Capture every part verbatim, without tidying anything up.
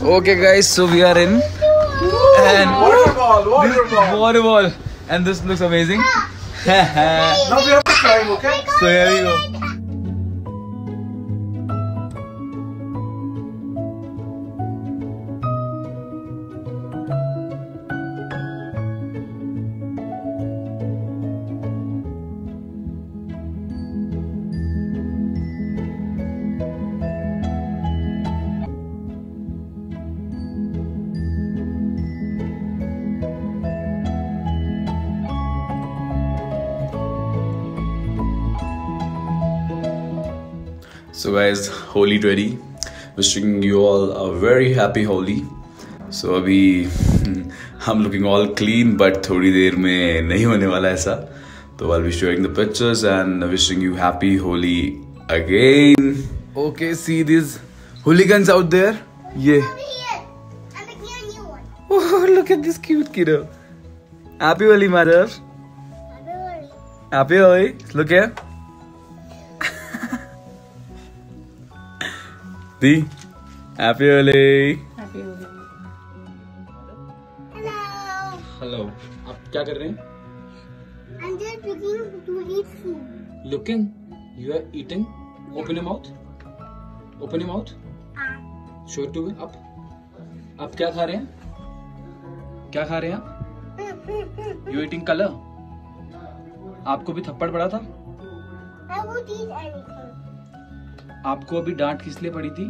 Okay guys, so we are in and Water ball, water ball. water ball, and this looks amazing. Now we have to climb, okay? So here we go. So guys, Holi ready. Wishing you all a very happy Holi. So अभी हम looking all clean, but थोड़ी देर में नहीं होने वाला ऐसा. So I'll be showing the pictures and wishing you happy Holi again. Okay, see these hooligans out there. Yeah. Oh, look at this cute kiddo. Happy Holi, mother. Happy Holi. Happy Holi. Look here. दी happy Holi. Happy Holi. Hello. Hello, आप क्या कर रहे हैं? I'm just looking to eat food. Looking, you are eating. Open your mouth. Open your mouth. Ah. Show it to me. Up. आप क्या खा रहे हैं? क्या खा रहे हैं आप? You eating color. आपको भी थप्पड़ पड़ा था? I won't eat anything. आपको अभी डांट किस लिए पड़ी थी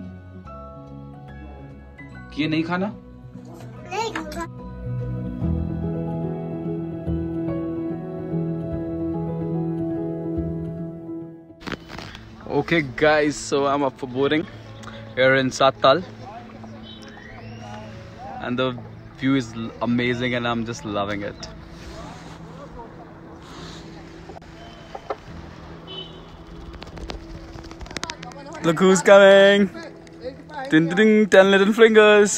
कि ये नहीं खाना? नहीं खाऊंगा. Okay guys, so I'm up for boarding here in Sattal and the view is amazing and I'm just loving it. Look who's coming! Ding ding, ten little fingers.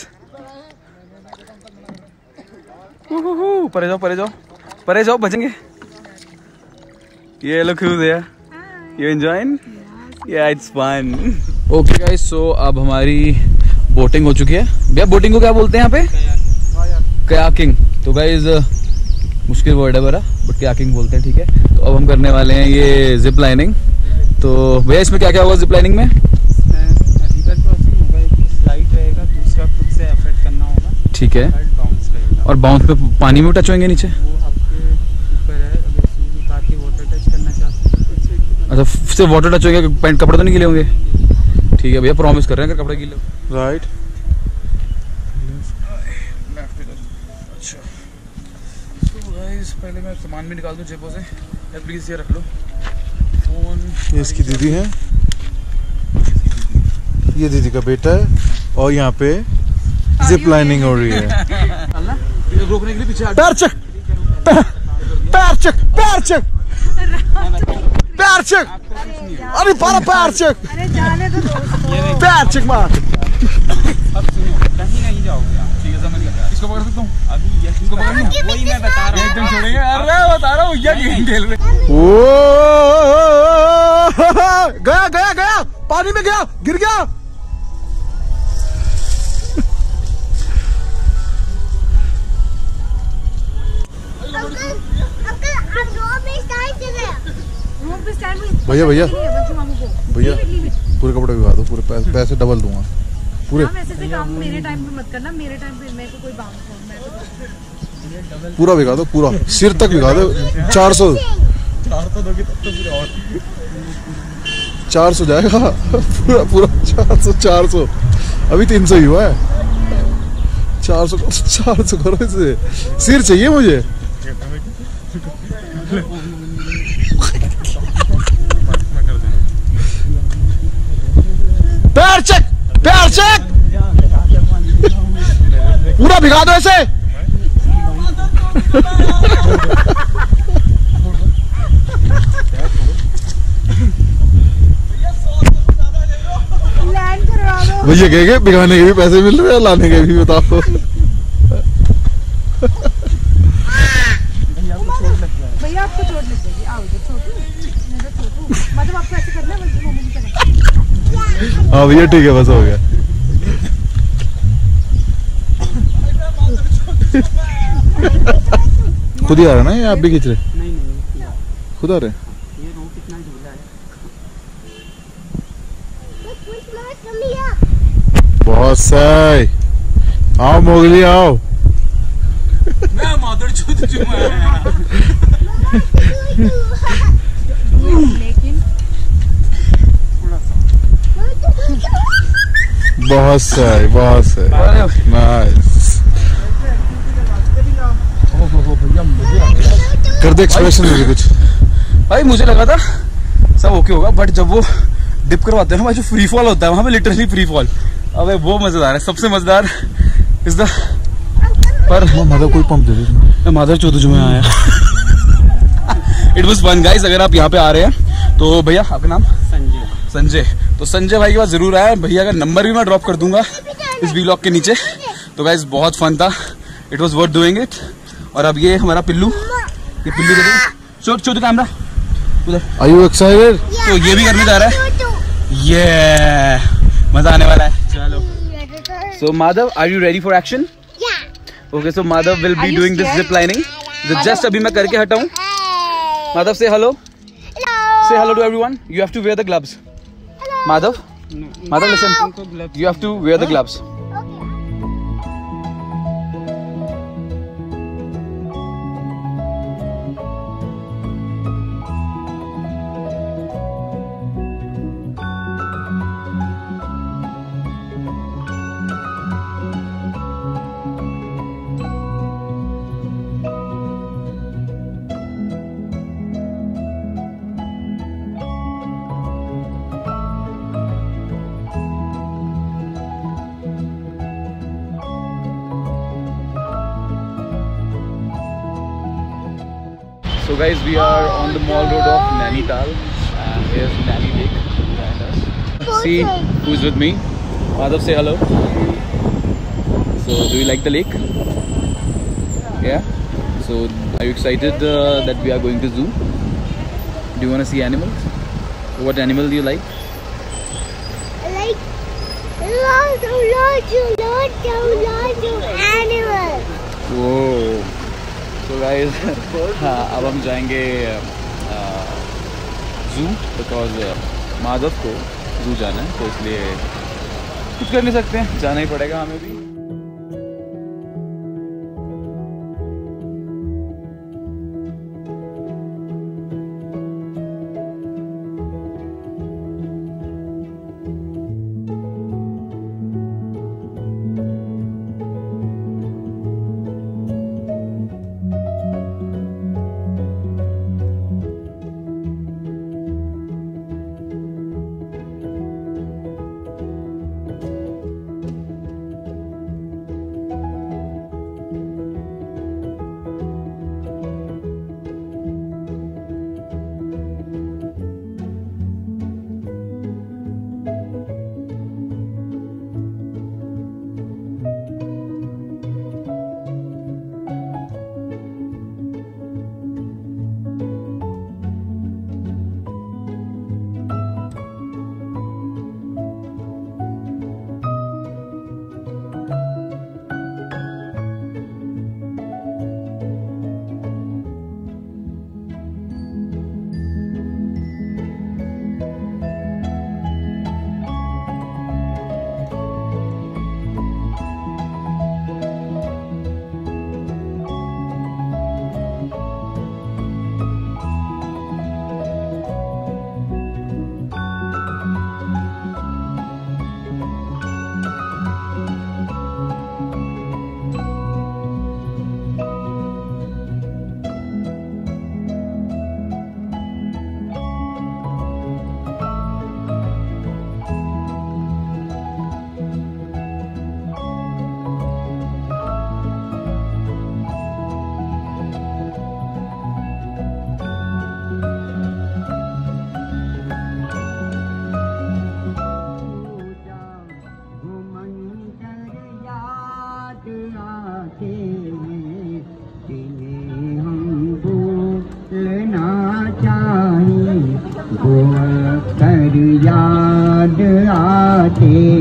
Woohoo! परे जाओ, परे जाओ, परे जाओ, बचेंगे. Yeah, look who's there. You enjoying? Yeah, it's fun. Okay guys, so अब हमारी boating हो चुकी है. भैया बोटिंग को क्या बोलते हैं यहाँ पे? कयाकिंग. तो गाइज मुश्किल वर्ड है बड़ा, बट कयाकिंग बोलते हैं, ठीक है. तो अब हम करने वाले हैं ये जिप लाइनिंग. तो भैया इसमें क्या क्या होगा जिप लाइनिंग में? रिवर क्रॉसिंग होगा, एक स्लाइड रहेगा, दूसरा खुद से एफर्ट करना होगा, ठीक है. बाउंस रहेगा. और बाउंस पे पानी में टच होंगे नीचे? वो आपके ऊपर है, अगर शूज उतार के वाटर टच करना चाहते हैं. अच्छा, सिर्फ वाटर टच होंगे, पैंट कपड़े तो नहीं गीले होंगे? ठीक है भैया, प्रॉमिस कर रहे हैं अगर कपड़े गीले हो. Right. अच्छा, तो गाइस पहले मैं सामान भी निकाल दूं जेबों से. यार प्लीज ये रख लो फोन. ये इसकी दीदी है, ये दीदी का बेटा है, और यहाँ पे जिप लाइनिंग हो रही है. रोकने के लिए पीछे पैर चक, पैर चक, पैर चक, पैर चक. अरे पारा पैर चक, अरे जाने दो दोस्तों. पैर चक मार. अब सुनो, कहीं नहीं जाओगे आप. ठीक है, समझ गया. इसको पकड़ सकता हूँ अभी ये इसको पकड़ लूँ? वही मैं बता रहा हूँ. एकदम छोड़ेंगे. अरे बता रहा हूँ ये गेम खेल रहे. ओ गया गया गया, पानी में गया, गिर गया. अंकल अंकल आप रोड पे स्टैंड से गए. रोड पे स्टैंड में भैया भैया बच्चों मामू को भैया पूरे कपड़े भिगा दो, पूरे पैसे, पैसे डबल दूंगा पूरे. हाँ, वैसे से काम मेरे टाइम पे मत करना. मेरे टाइम पे मेरे को कोई बात नहीं. मैं पूरा भिगा दो, पूरा सिर तक भिगा दो. चार सौ चार सौ जाएगा पूरा पूरा. चार सौ चार सौ अभी तीन सौ ही हुआ है. चार सौ चार सौ करो इसे. सिर चाहिए मुझे. पैर चेक, पैर चेक, पूरा भिगा दो ऐसे. लैंड करवा दो. भैया कहेंगे भिगाने के भी पैसे मिल रहे हैं, लाने के भी बताओ. भैया आपको चोट लग जाएगी. आओ इधर छोटू, इधर छोटू. मतलब आपको ऐसे करना है, वैसे मोमो की तरह. हाँ भैया ठीक है, बस हो गया. खुद ही आ रहा है ना ये, आप भी खींच रहे? नहीं नहीं, खुद आ रहे? ये रो कितना झूला है। बहुत सही। आओ मोगली आओ। मैं मादर चौथ चुमा है। लेकिन बहुत सही, बहुत सही, नाइस। कर दे एक्सप्रेशन मुझे कुछ। भाई मुझे लगा था सब ओके होगा, बट जब वो डिप करवाते हैं ना भाई, जो फ्री फॉल होता है वहां पे, लिटरली फ्री फॉल, अबे वो मजेदार है। सबसे मजेदार इज द पर मतलब कोई पंप दे दे। मादर चौथ में आया। It was fun guys. अगर आप यहाँ पे आ रहे हैं तो भैया आपका नाम? संजय। संजय। तो संजय भाई के पास जरूर आया। भैया का नंबर भी मैं ड्रॉप कर दूंगा इस वीलॉग के नीचे। तो गाइस बहुत फन था, it was worth doing it. और अब ये हमारा पिल्लू, ये पिल्लू के लिए चो कैमरा उधर। Are you excited? तो ये भी करने जा रहा है, ये मजा आने वाला है। चलो so Madhav, are you ready for action? Okay, so Madhav will be doing this zip lining. Just अभी मैं करके हटाऊं। माधव से hello, say hello to everyone. You have to wear the gloves. Madhav, Madhav listen, you have to wear the gloves. So guys, we are on the mall road of Nainital, and here's Naini Lake behind us. See who's with me. Madhav, say hello. So do you like the lake? Yeah. So are you excited uh, that we are going to zoo? Do you want to see animals? What animal do you like? I like lots of lots of lots of lots of animals. Whoa. तो guys हाँ, अब हम जाएंगे जू, because Madhav को जू जाना है, तो इसलिए कुछ कर नहीं सकते हैं, जाना ही पड़ेगा हमें भी। याद आते